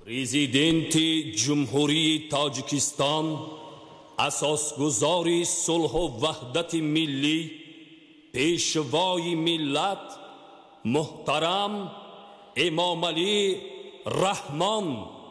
Prezidenti Cumhuriyet Tojikiston asosguzori sulh va vahdati milli peshvoyi millat muhtaram Emomali Rahmon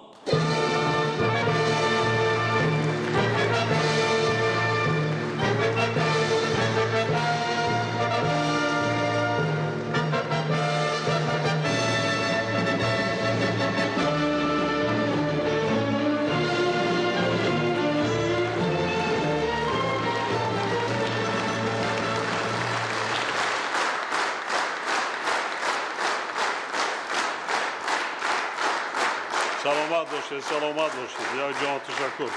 سلامت باشید یا جان تشکر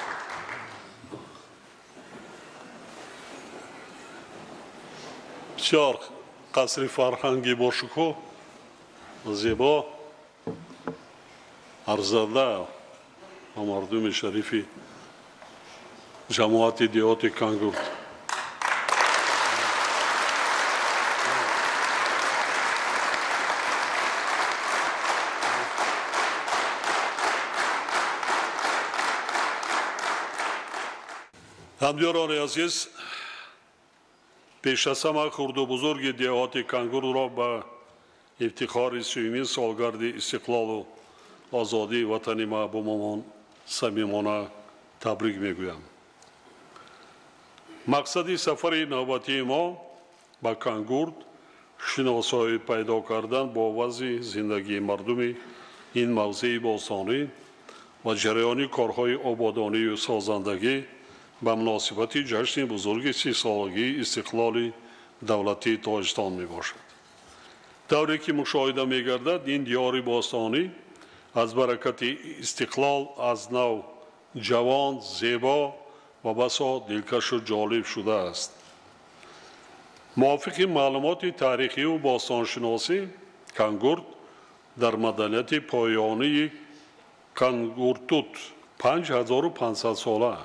بسیار قصر فرهنگی با شکوه زیبا ارزنده و مردم شریفی جماعت دیهات کانگورد همدیاران عزیز پیش از همه خرد و بزرگ دیهات کانگورد را به افتخار سیومین سالگرد استقلال و آزادی وطن محبوبمان صمیمانه تبریک میگویم. مقصد سفر نوبتی ما به کانگورد شناسایی پیدا کردن با وضع زندگی مردم این موضع باستانی و جریان کارهای آبادانی و سازندگی به مناسبت جشن بزرگ 30 سالگی استقلال دولتی تاجیکستان می باشد. طوری که مشاهده می گردد این دیار باستانی از برکت استقلال از نو جوان، زیبا و بسا دلکش و جالب شده است. موافق معلومات تاریخی و باستانشناسی کانگورد در مدنیت پایانی کانگورتوت 5500 ساله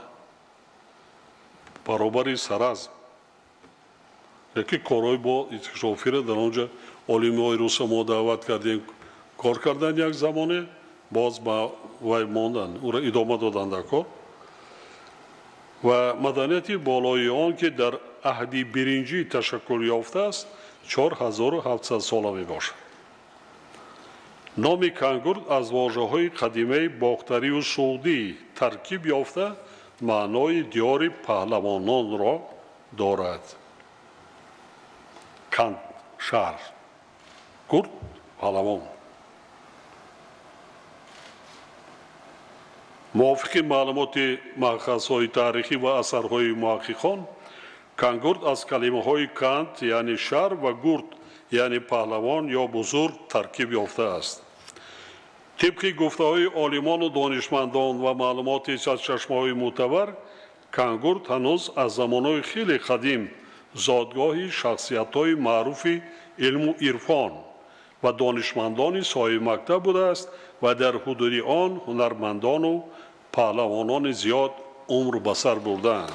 برابر سرز یکی کارهای با اکتشافی را در آنجا عالمی های روس ما دعوت کردیم کار کردن یک زمانه باز با وی ماندن او را ادامه دادن در کار و مدنیت بالای آن که در عهد برنجی تشکل یافته است 4700 ساله می باشد. نام کانگورد از واژه های قدیمه باختری و سعودی ترکیب یافته معنای دیار پهلوانان را دارد. کند شهر گرد پهلوان. موافق معلومات مأخذهای تاریخی و اثرهای محققان کانگورد از کلمه های کند یعنی شهر و گرد یعنی پهلوان یا بزرگ ترکیب یافته است. طبق گفته های عالمان و دانشمندان و معلومات سرچشمه‌های معتبر کانگورد هنوز از زمانهای خیلی قدیم زادگاه شخصیت‌های معروف علم و عرفان و دانشمندان صاحب مکتب بوده است و در حدود آن هنرمندان و پهلوانان زیاد عمر به سر بردند.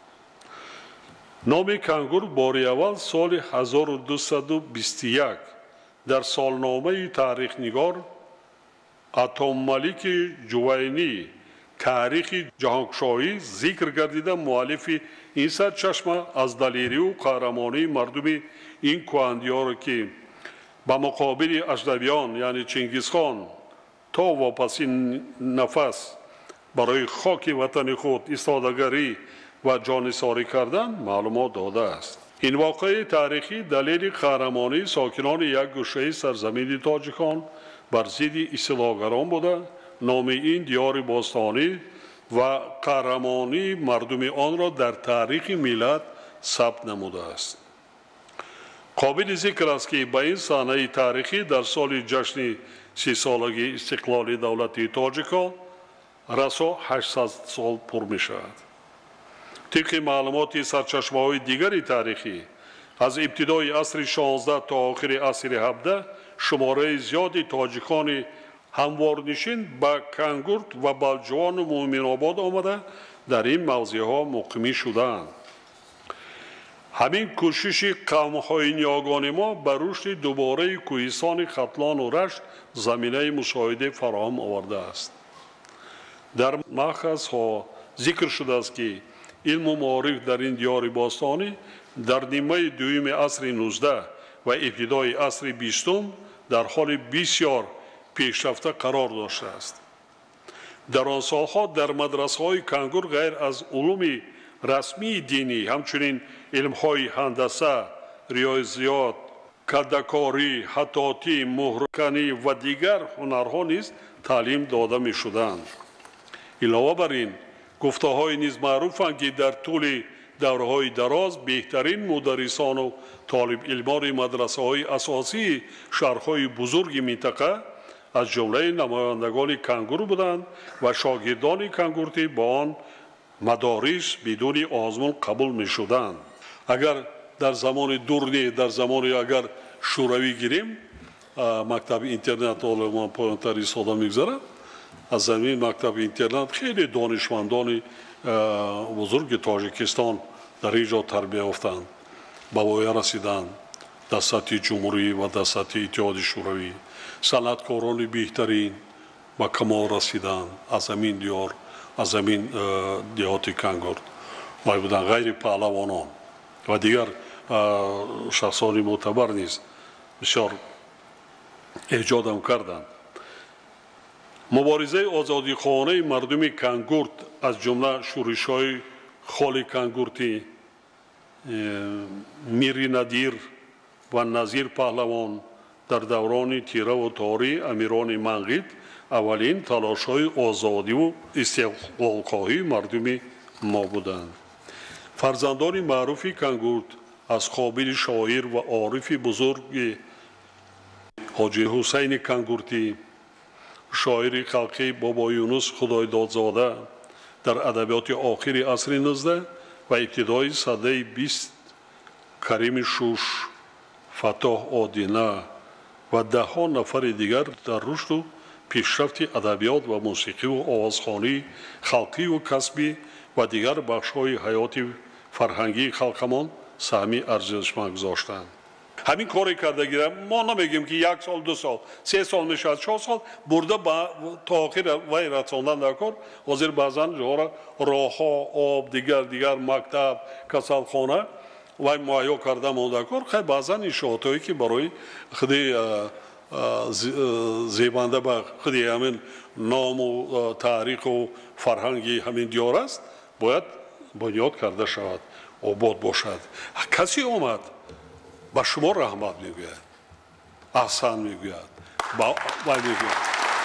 نام کانگورد بار اول سال 1221 در سالنامه تاریخ نگار عطاملیک جوینی تاریخ جهانگشایی ذکر گردیده مؤلف این سرچشمه از دلیری و قهرمانی مردم این کهندی‌ها که به مقابل اجنبیان یعنی چنگیزخان تا واپسی نفس برای خاک وطن خود ایستادگی و جانثاری کردن معلومات داده است. این واقعه تاریخی دلیل قهرمانی ساکنان یک گوشه سرزمین تاجیکان بر ضد اصلاحگران بوده. نام این دیار باستانی و قهرمانی مردم آن را در تاریخ ملت ثبت نموده است. قابل ذکر است که به این صحنه تاریخی در سال جشن 30 سالگی استقلال دولتی تاجیکان رسا 800 سال پر می شود. طبق معلومات سرچشمه‌های دیگر تاریخی از ابتدای عصر 16 تا آخر عصر 17 شماره زیادی تاجیکان هموارنشین به کانگورد و بلجوان و مومن آباد آمده در این موضع ها مقیم شدند. ҳамин кӯшиши қавмҳои ниёгони мо ба рушди дубораи кӯҳистони хатлону рашт заминаи мушоҳида фароҳам овардааст. дар махазҳо зикр шудааст ки илму маориф дар ин диёри бостонӣ дар нимаи дуюми асри 19 ва ибтидои асри 20 дар ҳоли бисёр пешрафта қарор доштааст. дар он солҳо дар мадрасаҳои кангур ғайр аз улуми расмии динӣ ҳамчунин илмҳои ҳандаса, риёзиёт, кадакорӣ, ҳатотӣ, муҳрканӣ ва дигар ҳунарҳо низ таълим дода мешуданд. илова бар ин гуфтаҳои низ маъруфанд ки дар тӯли давраҳои дароз беҳтарин мударрисону толибилмони мадрасаҳои асосии шаҳрҳои бузурги минтақа аз ҷумлаи намояндагони кангур буданд ва шогирдони кангуртӣ ба он мадорис бидуни озмун қабул мешуданд. агар дар замони дурни дар замони агар шӯравӣ гирем мактаби интернат олимон поёнтар истода мегзарад аз замин мактаби интернат хеле донишмандони бузурги тоҷикистон дар ин ҷо тарбия ёфтанд, ба воя расиданд, дастати ҷумҳурӣ ва дастати иттиҳоди шӯравӣ, санъаткорони беҳтарин ба камол расиданд аз ҳамин диёр, аз ҳамин диҳоти кангурт вай буданд, ғайри паҳлавонон ва дигар шахсони мӯътабар низ бисёр эҷодам карданд. муборизаи озодихоҳонаи мардуми кангурт аз ҷумла шӯришҳои холи кангуртӣ, мири надир ва назир паҳлавон дар даврони тираву тории амирони манғит аввалин талошҳои озодиву истиқлолхоҳии мардуми мо буданд. фарзандони маъруфи кангурт аз қобили шоир ва орифи бузурги ҳоҷи ҳусайни кангуртӣ, шоири халқи бобо юнус худойдодзода дар адабиёти охири асри 19 ва ибтидои садаи 20 карими шуш, фатоҳ одина ва даҳҳо нафари дигар дар рушду пешрафти адабиёт ва мусиқиву овозхонии халқиву касбӣ ва дигар бахшҳои ҳаёти фарҳангии халқамон саҳми арзишманд гузоштанд. ҳамин коре кардагира мо намегӯем ки 1 сол 2 сол 3 сол мешавад 4 сол бурда то охир вай расондан дар кор. ҳозир баъзан ҷора роҳҳо, об, дигар мактаб, касалхона вай муайё карда монда кор. хай баъзан иншоотое ки барои худи зебанда ба худи ҳамин ному таъриху фарҳанги ҳамин диёр аст бояд бунёд карда шавад, обод бошад. касе омад ба шумо раҳмат мегӯяд, аҳсан мегӯяд, вай мегӯяд.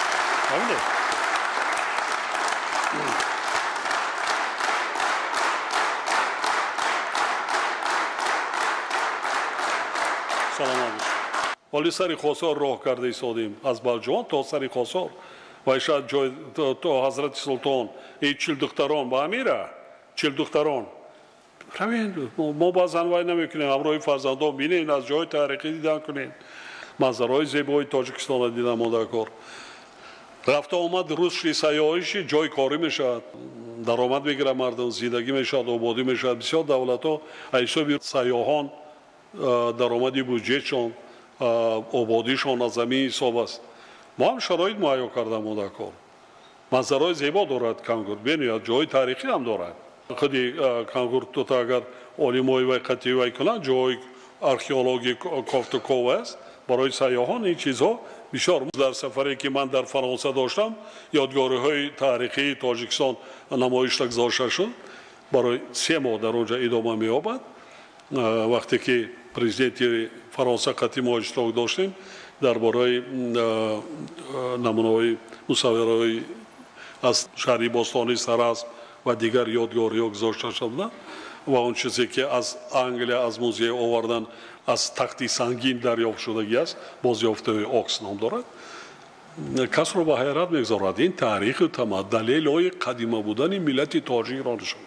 саломат бош. ҳоли сари хосор роҳ карда истодем аз балҷон то сари хосор ва шояд ҷой то ҳазрати султон и чилдухтарон ба амира чилдухтарон мо баъзан вай намекунем ҳамроҳи фарзандон бинем аз ҷои таърихӣ дидан кунем манзараҳои зебои тоҷикистонро дидан монда кор. рафта омад рушди сайёҳиши ҷой корӣ мешавад, даромад мегирад мардум, зиндагӣ мешавад, ободӣ мешавад. бисёр давлатҳо аз ҳисоби сайёҳон даромади буҷетшон ободишон аз замин ҳисоб аст. мо ҳам шароит муайё карда монда кор. манзараҳои зебо дорад кангурт, бенӯяд ҷои таърихӣ ҳам дорад. худи кангуртто агар олимои вай қатъи вай кунанд ҷои археологи кофтуков аст барои сайёҳон. ин чизҳо бисёр дар сафаре ки ман дар фаронса доштам ёдгориҳои таърихии тоҷикистон намоишта гузошта шуд. барои 3 моҳ дар онҷа идома меёбад. вақте ки президенти фаронса қатъи мо иштирок доштем дар бораи намунаҳои мусаввираҳои аз шаҳри бостони сарасп ва дигар ёдгориҳо гузошта шуда ва он чизе ки аз англия аз музей овардан аз тахти сангин дарёфт шудагӣ аст бозёфтаҳои окс ном дорад. касро ба ҳайрат мегзорад ин таъриху далелҳои қадима будани миллати тоҷикро нишон.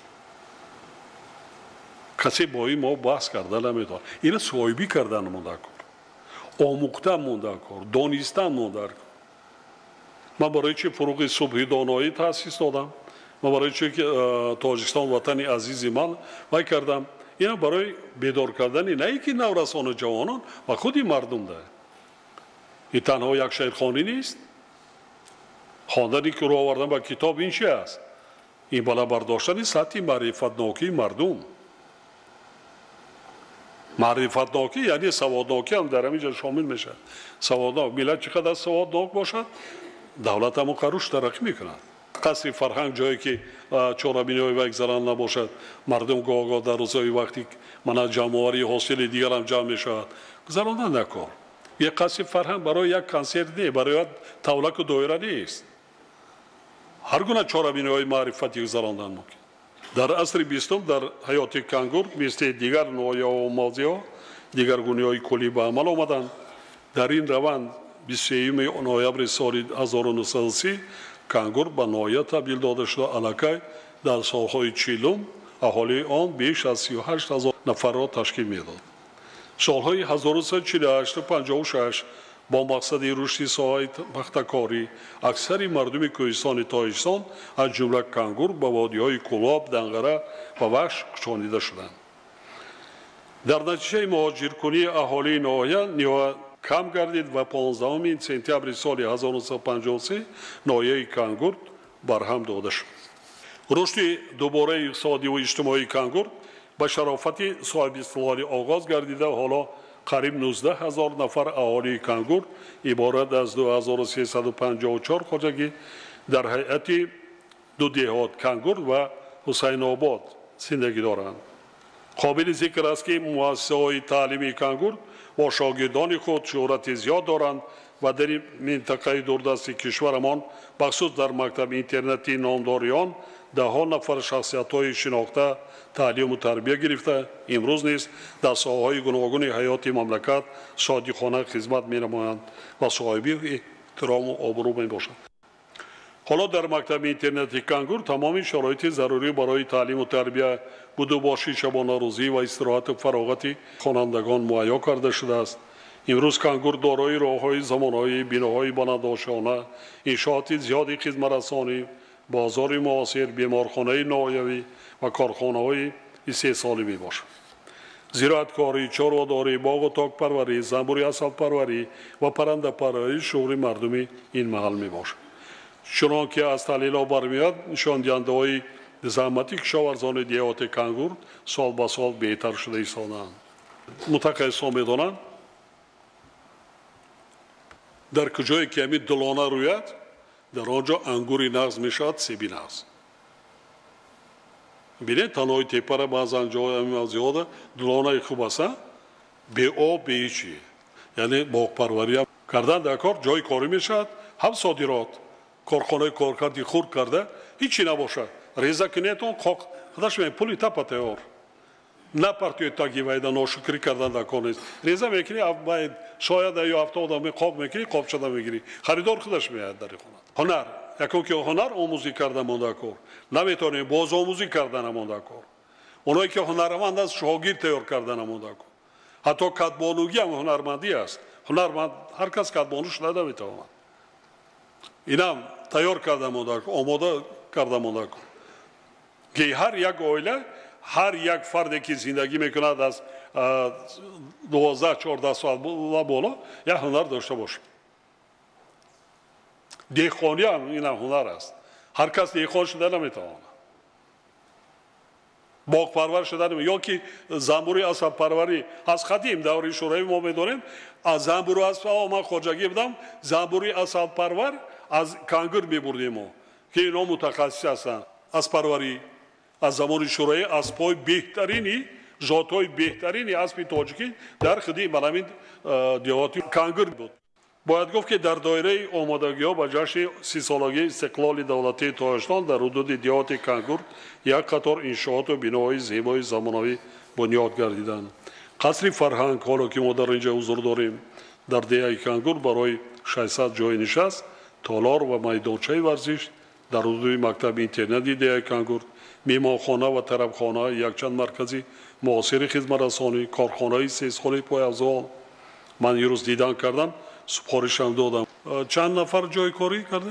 касе бо ин мо баҳс карда наметавонад. ина соҳибӣ кардан монда кор, омӯхтан монда кор, донистан монда кор. ман барои чи фуруғи субҳи доноӣ таъсис додам. ман барои чи тоҷикистон ватани азизи ман вай кардам اینا برای بیدار کردن نه اینکه نورسان جوانان و خودی مردم ده. این تنها یک شعرخوانی نیست. خواندنی که رو آوردن با کتاب این چی است؟ این بالا برداشتن سطح معرفتناکی مردم. معرفتناکی یعنی سوادناکی هم در همینجا شامل میشه. سوادناک ملت چقدر سوادناک باشد دولت هم قروش ترقی میکند. قصر فرهنگ جایی که چهاربینی های بگذران نباشد مردم گاه در روزهای وقتی من جمعواری حاصل دیگر هم جمع میشود گذراندن نکن. یک قصر فرهنگ برای یک کنسرت نیست، برای تولک و دایره نیست. هر گونه چهاربینی های معرفتی گذراندن ممکن. در عصر بیستم در حیات کانگور مثل دیگر نوع‌ها و مازی‌ها دیگر گونه‌های کلی به عمل آمدند. در این روند 23 نوامبر سال 1930 کانگور به نوعیت تبدیل داده شده. الکی در سالهای 40 اهالی آن بیش از 38,000 نفر را تشکیل میداد. سالهای 1348 و 56 با مقصد رشد ساحه بختکاری اکثر مردم کوهستان تاجیکستان از جمله کانگور به وادی‌های کلاب، دنگره و وحش کشانیده شدند. در نتیجه مهاجرکنی اهالی ناحیه کم گردید و 15 سپتامبر سال 1953 ناحیه کانگور برهم داده شد. رشد دوباره اقتصادی و اجتماعی کانگور به شرافت صاحب استقلال آغاز گردیده. حالا قریب 19,000 نفر اهالی کانگور عبارت از 2354 خواجگی در هیئت دو دهات کانگور و حسین آباد زندگی دارند. قابل ذکر است که مؤسسه‌های تعلیمی کانگور با شاگردان خود شهرت زیاد دارند و در این منطقه دوردست کشورمان بخصوص در مکتب اینترنتی نامداریان ده‌ها نفر شخصیت‌های شناخته تعلیم و تربیت گرفته امروز نیز در ساحه‌های گوناگون حیات مملکت صادقانه خدمت می‌نمایند و صاحب احترام و آبرو میباشند. حالا در مکتب اینترنتی کانگور تمام شرایط ضروری برای تعلیم و تربیت بدوباشی شبانه روزی و استراحت و فراغت خوانندگان مهیا کرده شده است. امروز کانگور دارای راه‌های زمانه‌ای، بناهای بناداشانه، انشاءات زیادی خدمت‌رسانی، بازار معاصر، بیمارخانه ناحیوی و کارخانه‌های استحصالی میباشد. زراعتکاری، چاره‌داری، باغ و تاک پروری، زنبوری عسل پروری و پرنده پروری شغل مردمی این محل میباشد. چنانکه از تحلیل‌ها برمیاد نشان دهنده‌های زحمتی کشاورزان دهات کانگور سال به سال بهتر شده ایستادند. متخصصان می‌دانند در کجایی که همین دلانه روید در آنجا انگوری نغز میشود، سیبی نغز. بینید تنهای تپه را بعضا جای زیاده دلانه خوب است، به آب به هیچی، یعنی باغ پروری هم کردن در کار جای کاری میشود، هم صادرات کارخانه کارکردی خورد کرده هیچی نباشد. ریزه کنیتون خاک خودش می پولی تپته اور نه پرتوی تاگی وایده ناشکری کردن در کار نیست. ریزه میکنی باید شاید یا 70 آدم خواب میکنی خواب شده میگیری خریدار خودش میاد در خونه. هنر یکو که هنر آموزی کرده مونده کار نمیتونی باز آموزی کردن مونده کار. اونایی که هنرمند است شاگرد تیار کردن مونده کار. حتی کاتبانوگی هم هنرمندی است. هنرمند هر کس کاتبانو شده نمیتونه. اینم تیار کرده مونده کار، آماده کرده مونده کار. که هر یک عائله هر یک فردی که زندگی میکند از 12-14 سال بالا یک هنر داشته باشه. دهقانی هم این هنر است. هر کس دهقان شده نمیتونه. باغ پرور شده نمیتونه. یا که زنبوری عسل پروری از قدیم دوری شورای ما میدونیم از زنبوری عسل ما خواجگی بدم زنبوری عسل پرور از کانگور میبردیم ما که اینا متخصص هستند از پروری از زمان شورای اسبای بهترینی ژات‌های بهترینی اسب تاجیکی در خدمت همین دیهاتی کانگور بود. باید گفت که در دایره آمادگی‌ها به جشن 30 سالگی استقلال دولتی تاجیکستان در حدود دیهات کانگور یک قطار انشاءات و بناهای زیبای زمانوی بنیاد گردیدند. قصر فرهنگ حالا که ما در اینجا حضور داریم در دیه کانگور برای 600 جای نشست، تالار و میدانچه ورزش در حدود مکتب اینترنتی دیه کانگور میمانخانه و طربخانه یکچند مرکزی معاصر خدمت رسانی کارخانه سیسخالی پای افزال من یه روز دیدن کردم سپارشم دادم. چند نفر جای کاری کرده؟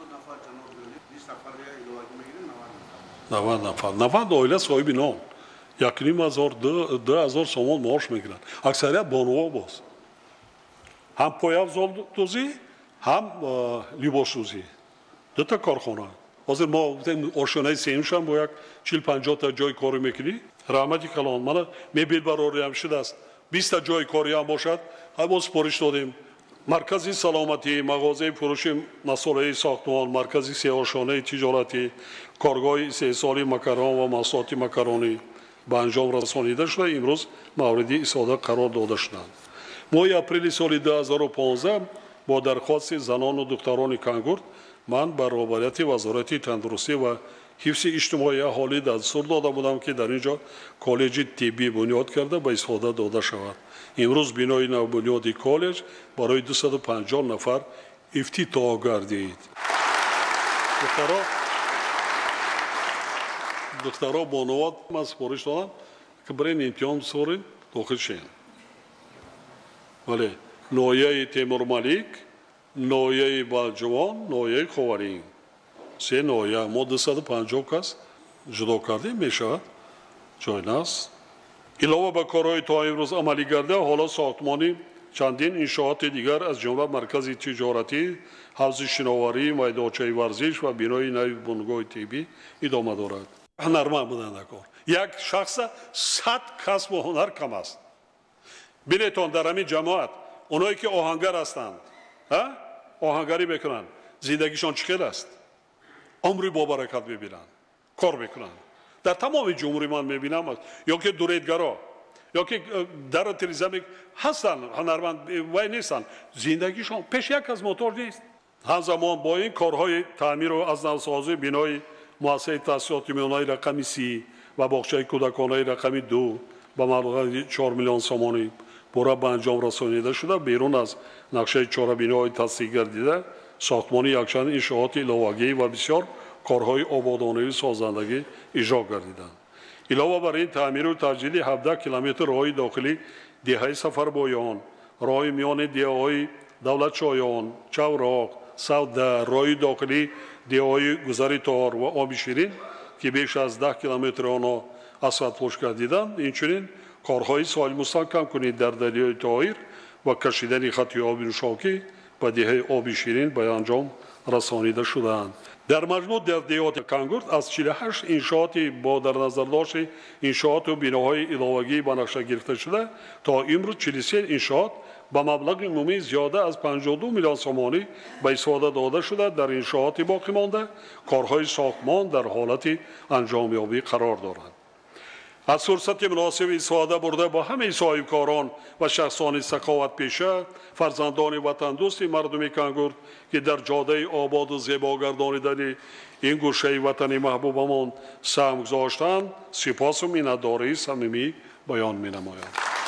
90 نفر 90 عائله صاحب نام یکنیم 2000 سومون معاش میگیرن اکثریت بانوها باز هم پایافزال دوزی هم لیباس دوزی دو تا کارخانه حاضر ما آشنای سینوش هم با یک 40-50 تا جای کاری میکنی رحمتی کلان من میبیل براری هم شده است 20 تا جای کاری هم باشد هم سپارش دادیم مرکزی سلامتی مغازه فروش مسائل ساختمان مرکزی سیاه‌شانه تجارتی کارگاه استحصالی مکران و محصولات مکرانی به انجام رسانیده شده امروز مورد استفاده قرار داده شدند ماه اپریل سال 2015 با درخواست زنان و دختران کانگورد من بر رهبریت وزارت تندرستی و حفظ اجتماعی اهالی دستور داده بودم که در اینجا کالج طبی بنیاد کرده به استفاده داده شود امروز بنای نو بنیاد کالج برای 250 نفر افتتاح گردید دخترها بانوات من سپارش دادم که برای امتحان بسپارین داخل شین ولی نایه تیمور ملیک نایه بالجوان نایه خوارین سه نایه ما 250 کس جدا کردیم میشود جای نست علاوه به کارهای تا امروز عملی گرده حالا ساختمانی چندین انشاءات دیگر از جمله مرکز تجارتی حوض شناوری میدانچه ورزش و بنای نو بنگاه طبی ادامه دارد هنرمند بودند کار یک شخص 100 کسب و هنر کم است بینتون در همین جماعت اونایی که آهنگر هستند آهنگری میکنند زندگیشان چقدر است عمری با برکت میبینند کار میکنند در تمام جمهوری من میبینم یا که دوریدگرا یا که در تریزمی هستن هنرمند وای نیستن زندگیشان پیش یک از موتور نیست همزمان با این کارهای تعمیر و از نوسازی بنای مؤسسه تاسیسات میانه رقم 30 و باغچه کودکانه رقم 2 با مبلغ 4 میلیون سومانی برای به انجام رسانیده شده بیرون از نقشه چهار بینای تصدیق گردیده ساختمان یکچند انشاءات علاوه‌ای و بسیار کارهای آبادانی و سازندگی اجرا گردیدند علاوه بر این تعمیر و تجدید 17 کیلومتر راه داخلی دهه سفربایان راه میان دهه‌های دولت شایان چوراق سوده راه داخلی دهه‌های گذر تار و آب شیرین که بیش از 10 کیلومتر آنها اسفالت پوش گردیدند اینچنین کارهای ساحل مستحکم کنید در دریای طاهر و کشیدن خط آب نوشاکی به دهه آب شیرین به انجام رسانیده شدند در مجموع در دهات کانگورد از 48 انشاءات با در نظر داشت انشاءات و بناهای علاوه‌ای به نقشه گرفته شده تا امروز 43 انشاءات با مبلغ عمومی زیاده از 52 میلیون سومانی به استفاده داده شده در انشاءات باقی مانده کارهای ساختمان در حالت انجامیابی قرار دارند از فرصت مناسب استفاده برده با همه صاحبکاران و شخصان سخاوت پیشه فرزندان وطن دوست مردم کانگورد که در جاده آباد و زیبا گردانیدن این گوشه وطن محبوبمان سهم گذاشتند سپاس و منتداری صمیمی بیان می‌نمایم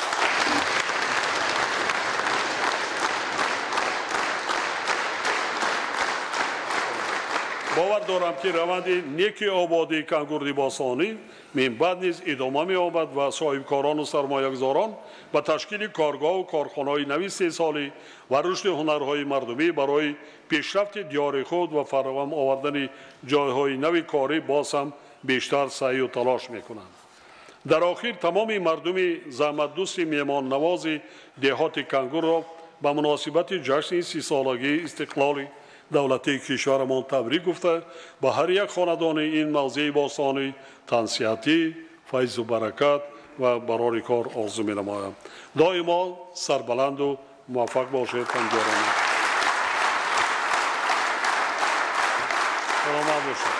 باور دارم که روند نیک آبادی کانگوردی باستانی من بعد نیز ادامه می‌یابد و صاحبکاران و سرمایه‌گذاران با تشکیل کارگاه و کارخانه‌های نوی استحصالی و رشد هنرهای مردمی برای پیشرفت دیار خود و فراهم آوردن جایهای نوی کاری باز هم بیشتر سعی و تلاش می‌کنند در آخر تمام مردم زحمت دوست میهمان نواز دهات کانگور را به مناسبت جشن 30 سالگی استقلال دولتی کشورمان تبریک گفته با هر یک خاندان این موضع باستانی تنصیحاتی فیض و برکت و برای کار آرزو می‌نمایم دائما سربلند و موفق باشید همکاران سلامت باشید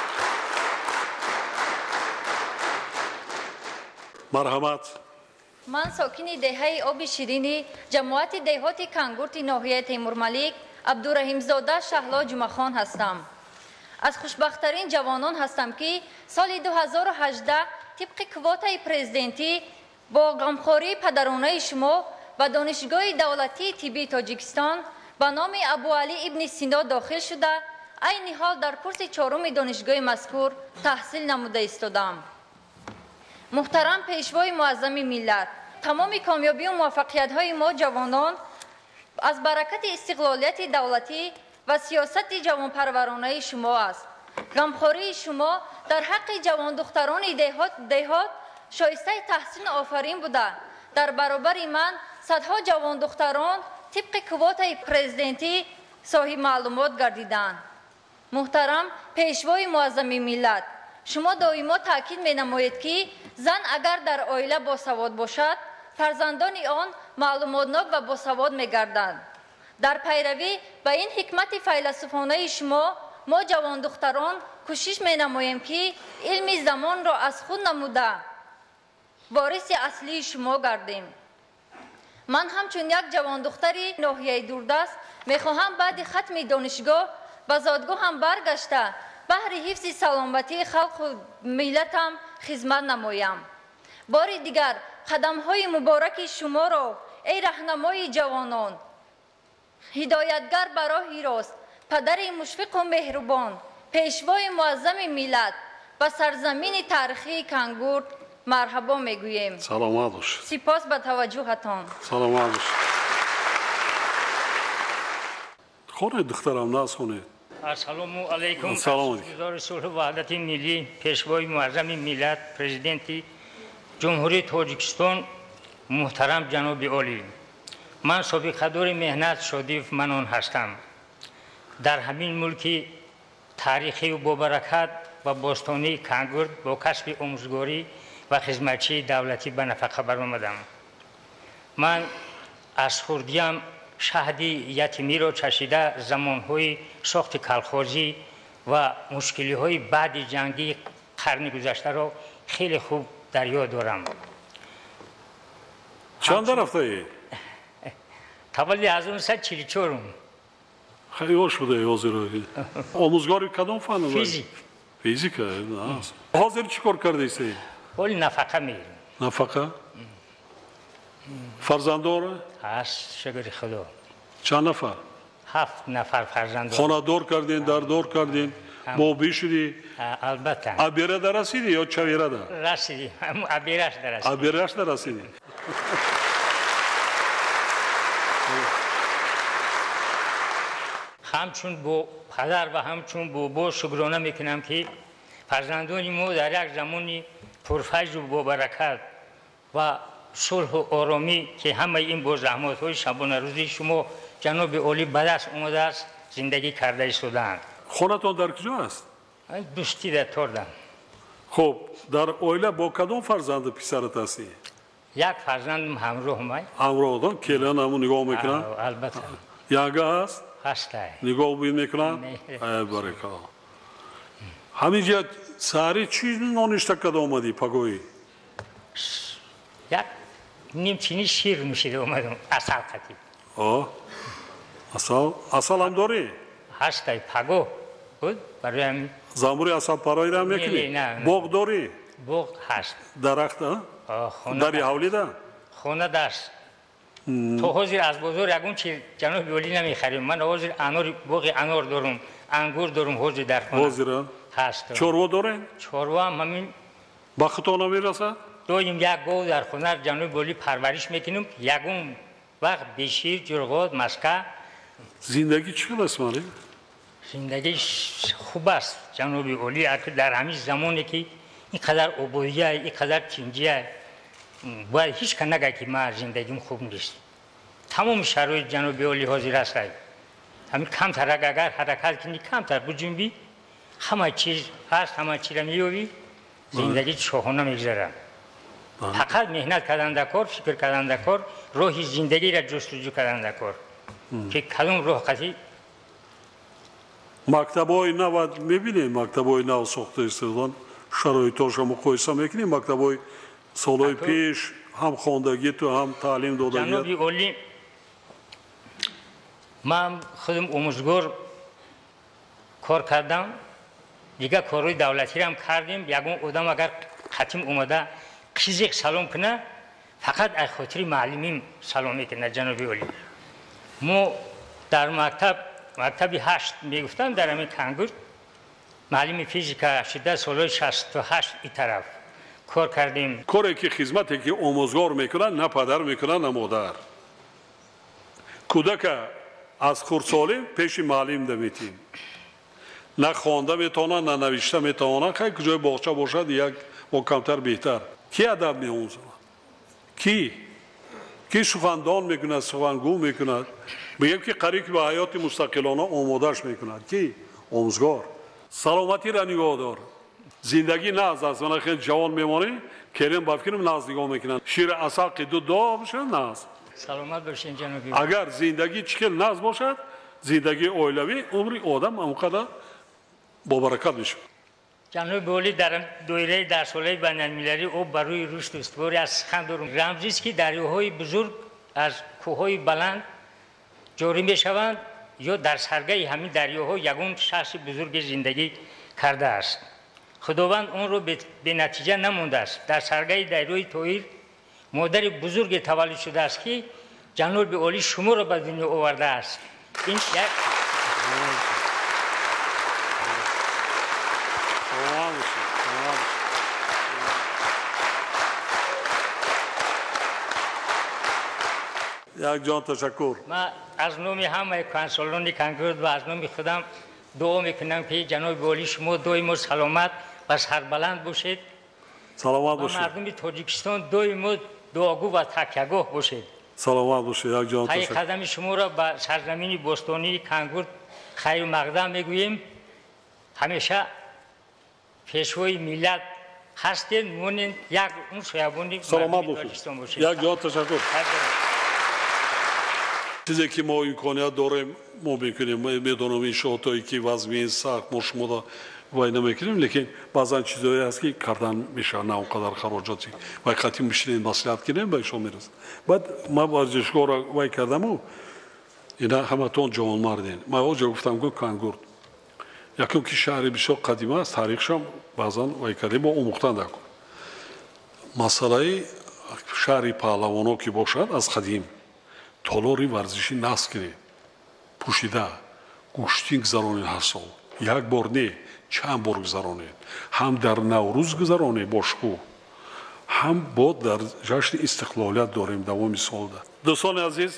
مرحمت من ساکن دهه آب شیرینی جماعت دهات کانگورد ناحیه تیمور ملیک عبدالرحیم زاده شهلا جمعخان هستم. از خوشبخت‌ترین جوانان هستم که سال 2018 طبق کوتای پرزیدنتی با غمخواری پدرانه شما و دانشگاه دولتی طبی تاجیکستان به نام ابوعلی ابن سینا داخل شده عین حال در کورس چهارم دانشگاه مذکور تحصیل نموده ایستادم. محترم پیشوای معظم ملت، تمام کامیابی و موفقیت‌های ما جوانان از برکت استقلالیت دولتی و سیاست جوانپرورانه شما است. غمخواری شما در حق جوان دختران دهات شایسته تحسین آفرین بوده. در برابر من صدها جوان دختران طبق کوتای پرزیدنتی صاحب معلومات گردیدند. محترم پیشوای معظم ملت، شما دائما تاکید می‌نمایید که زن اگر در عائله باسواد باشد، فرزندان آن معلوماتناک و باسواد می‌گردند. در پیروی به این حکمت فیلسوفانه شما، ما جوان دختران کوشش می‌نماییم که علم زمان را از خود نموده وارث اصلی شما گردیم. من همچون یک جوان دختری ناحیه دوردست می‌خواهم بعد ختم دانشگاه به زادگاه هم برگشته بهر حفظ سلامتی خلق و ملتم خدمت نمایم. بار دیگر قدم‌های مبارک شما را ای راهنمای جوانان، هدایتگر به راه راست، پدر مشفق و مهربان، پیشوای معظم ملت به سرزمین تاریخی کنگور مرحبا میگوییم. سلامت باش. سپاس به توجهتان. سلامت باش. خونید دخترم ناز خونید. السلام علیکم. سلام. گزار صلح و وحدت ملی، پیشوای معظم ملت، پرزیدنت جمهوری تاجیکستان محترم جناب عالی، من سابقه دار مهنت شادیف منان هستم. در همین ملک تاریخی و بابرکت و باستانی کنگورد با کسب آموزگاری و خدمتچی دولتی به نفقه برآمدم. من از خردیم شهدی یتیمی را چشیده زمانهای ساخت کلخوزی و مشکلی‌های بعد جنگی قرن گذشته را خیلی خوب در یاد دارم. چند رفته ای؟ تولد 1944. خیلی خوش بوده حاضر. آموزگاری کدام فن؟ فیزیک. فیزیک. حاضر چی کار کرده ایستی؟ ولی نفقه میگیرم. نفقه؟ فرزندان؟ هست شکر خدا. چند نفر؟ 7 نفر فرزندان. خانه دار کردین، در دار کردین، موبی شدی؟ البته. ابیره در رسیدی یا چویره در؟ رسیدی. ابیرش در رسیدی. ابیرش در رسیدی. همچون با پدر و همچون بابا شکرانه میکنم که فرزندان ما در یک زمانی پرفیض و بابرکت و صلح و آرامی که همه این با زحمات های شبانه روزی شما جناب عالی به دست اومده است زندگی کرده ایستادند. خونتان در کجا است؟ دوستی در تردم. خب در عائله با کدام فرزند پسرت هستی؟ یک فرزندم همراه من. همراه دان کلیان همون نگاه میکنن؟ البته. یاگه هست؟ هسته. نگاه بین میکنن؟ برکه. همینجا ساری چی نانشته کده آمدی پگویی؟ یک نیمچینی شیر نوشیده اومدم. اصل قطی. اصل هم داری؟ هسته پگو بود برای همین. زنبوری اصل پرایی را میکنی؟ نه. باغ داری؟ باغ هست. درخت ها؟ داری حولی ده؟ خونه دست. تو حاضر از بازار یکون چی جناب عالی نمیخریم. من حاضر باغ انار دارم، انگور دارم حاضر در خونه. حاضر هست. چوروا داره؟ چوروا هم همین. بختان نمیرسه؟ داریم یک گاو در خونه جناب عالی پرورش میکنیم. یکون وقت بشیر، جرغات، مسکه. زندگی چقدر است مالی؟ زندگی خوب است جناب عالی. در همین زمانی که اینقدر عبودیه، اینقدر تنگیه، باید هیچ که نگه که من زندگیم خوب نیست. تمام شرایط جناب عالی حاضر است. همین کمتر اگر حرکت کنی کمتر بجنبی همه چیز هست، همه چیز را می‌یابی. زندگی شاهانه می‌گذره. فقط مهنت کردن در کار، فکر کردن در کار، راه زندگی را جستجو کردن در کار. که کدوم راه قضیه مکتب‌های نو می‌بینید، مکتب‌های نو ساخته ایستادن، شرایطش هم مقایسه می‌کنید. مکتب‌های سالهای پیش هم خواندگی تو هم تعلیم دادگی. جناب عالی من خودم آموزگار کار کردم، دیگه کارهای دولتی را هم کردیم. یکون آدم اگر خطیم اومده چیزی سلام کنه فقط از خاطر معلمیم سلام میکنه. جناب عالی ما در مکتب 8 میگفتم در همین کنگور معلم فیزیک شده سالهای 68 این طرف کار کردیم. کاری که خدمتی که آموزگار میکنن نه پدر میکنن نه مادر. کودک از خردسالی پیش معلم دمیتیم. نه خوانده میتونه نه نوشته میتونه. خیلی کجای باغچه باشد یک با کمتر بهتر. کی ادب می‌آموزد کی سخندان می‌کند سخنگو می‌کند میگم که قریب به حیات مستقلانه آمادهش می‌کند کی آموزگار سلامتی را نگاه دار زندگی ناز است ولی خیلی جوان میمانی کریم بافکریم ناز نگاه میکنن شیر عساق دو بشه ناز سلامت باشین جنابی اگر زندگی چکل ناز باشد زندگی اولیوی عمری آدم اونقدر با برکت میشه جناب اولی در دوره درس‌های بین‌المللی او برای رشد استواری از خندور رمزی است که دریاهای بزرگ از کوههای بلند جاری میشوند یا در سرگاه همین دریاها یگان شخص بزرگ زندگی کرده است خداوند اون رو به نتیجه نمونده است در سرگاه دریای طاهر مادر بزرگ تولد شده است که جناب عالی شما را به دنیا آورده است این یک جان تشکر من از نام همه کانسولان کنگرد و از نام خودم دعا میکنم که جناب عالی شما دائما سلامت و سربلند باشید سلامت باشید مردم تاجیکستان دائما دعاگو و تکیهگاه باشید سلامت باشید یک جان پای تشکر قدم شما را به سرزمین باستانی کنگرد خیر و مقدم میگوییم همیشه پیشوای ملت هستید مونین یک اون سویابونی سلامت باشید یک جان تشکر چیزی که ما امکانیت داریم ما میکنیم میدونم این شغلایی که وضعی سخت ما شما را وای نمیکنیم لیکن بعضا چیزایی هست که کردن میشه نه اونقدر خراجاتی وای خاطی میشینیم مصلحت کنیم به شما میرسه بعد ما ورزشگاه را وای کردم و اینا همتون جوان مردین ما اونجا گفتم که کنگرد یکم که شهری بسیار قدیمی است تاریخش هم بعضا وای کردیم با آموختن دکن مسئله شهری پهلوانو که باشد از قدیم تالاری ورزشی نصب کنید پوشیده گوشتین گذرانید هر سال یک بار نه چند بار گذرانید هم در نوروز گذرانید باشکو هم با در جشن استقلالیت داریم دوام سال ده دوستان عزیز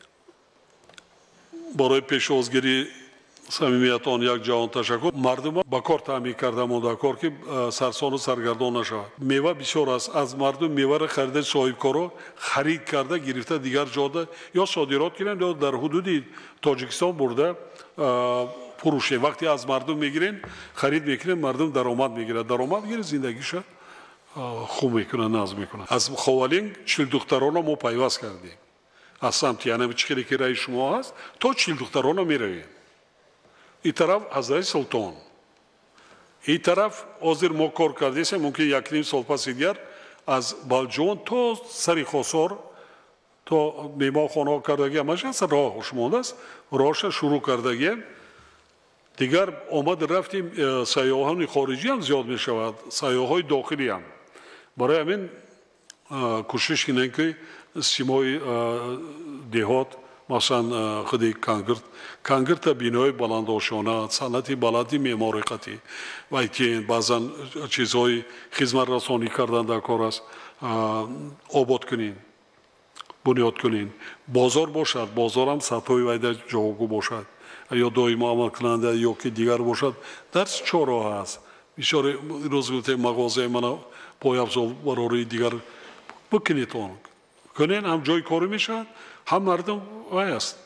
برای پیش‌ازگیری صمیمیتان یک جهان تشکر مردم با کار تعمیر کردم و در کار که سرسان و سرگردان نشود میوه بسیار است از مردم میوه را خریده صاحب کارو خرید کرده گرفته دیگر جاده یا صادرات کنند یا در حدود تاجیکستان برده فروشه وقتی از مردم میگیرین خرید میکنین مردم درآمد میگیره درآمد میگیره زندگیش خوب میکنه نظم میکنه از خوالین 40 دختران ما پیوست کردیم از سمت یعنی چیزی که رای شما هست تا 40 دختران میرویم این طرف حضرت سلطان این طرف حاضر ما کار کرده ممکن یک نیم سال پس دیگر از بالجون تا سری خسار تا میما خانه کردگی همش از راه شما است راهش شروع کردگی دیگر آمد رفتیم سیاحان خارجی هم زیاد می شود سیاحای داخلی هم برای همین کوشش کنیم که سیمای دهات مثلا خودی کنگرد تا بینای بلندآشانه صنعت بلندی معماری و که بعضا چیزهای خدمت رسانی کردن در کار است آباد کنین بنیاد کنین بازار باشد بازار هم سطحی ویده جاگو باشد یا دائما عمل کننده یا که دیگر باشد در چه راه است بیچاره روز گفته مغازه من پای افزار برای دیگر بکنید کنین هم جای کاری میشد هم مردم وای است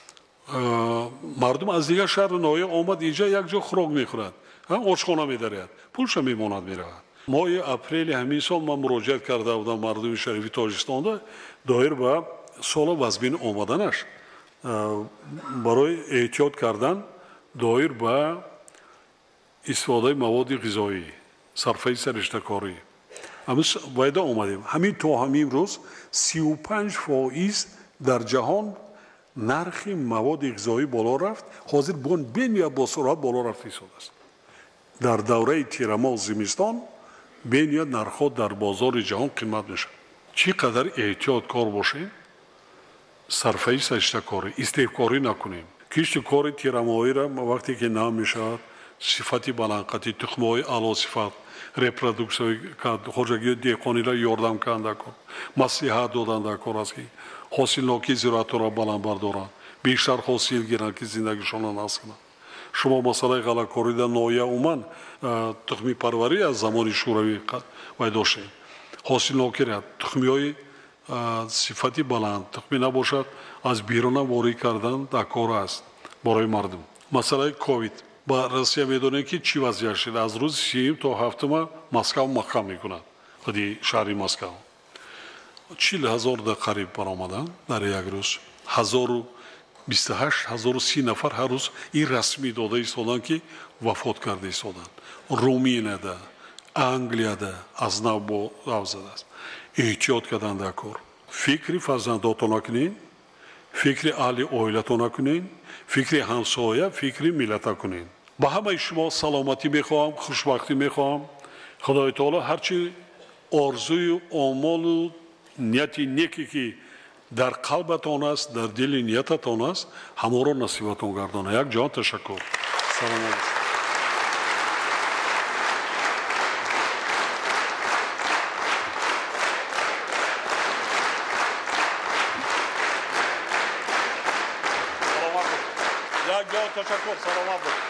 مردم از دیگر شهر نایه آمد اینجا یک جا خوراک میخورد آشخانه میدارد پولش میماند میرود ماه اپریل همین سال من مراجعت کرده بودم مردم شریفی تاجیکستان دایر به سال وزبین آمدنش برای احتیاط کردن دایر به استفاده مواد غذایی صرفه سرشته کاری همین وایده آمدیم همین تا همین روز 35% در جهان نرخ مواد غذایی بالا رفت حاضر بین یا با سرعت بالا رفت ایستاده است در دوره تیرماه زمستان بین یا نرخ در بازار جهان قیمت میشه چقدر احتیاط کار باشیم صرفه سرشته کاری استحکاری نکنیم کشت کار تیرماهی را وقتی که نام میشود صفتی بلندقتی تخمهای اعلی صفت reproduksiyonu hocaga dehqonlar yordam qilgan maslahat dodanda ko'rasiz hosilnoki ziroatlar balandbardoran بیشتر حاصل گیرن که زندگیشون رو نصب کنن شما مسئله غلاکاری در ناحیه عمان تخمی پروری از زمان شوروی وای داشتیم حاصل نکرد تخمیای صفتی بلند تخمی نباشد از بیرون واری کردن در کار است برای مردم مسئله کووید با روسیه میدونن که چی وضعیت شده از روز 3 تا 7 مسکو محکم میکنند خودی شهر مسکو 40,000 در قریب برآمدن در یک روز 28,030 نفر هر روز این رسمی داده ایستادن که وفات کرده ایستادن رومینیادا انگلیادا از نو با زده است احتیاط کردن در کار فکری فرزنداتون نکنین فکری اهل اویلتون نکنین فکری همسایه فکری ملت کنین با همه شما سلامتی میخواهم خوشبختی میخواهم خدای تعالی هرچی آرزوی و آمال و نیتی نیکی که در قلبتان است در دل نیتتان است همه را نصیبتان گردانه یک جان تشکر سلام علیکم یک جان تشکر سلامت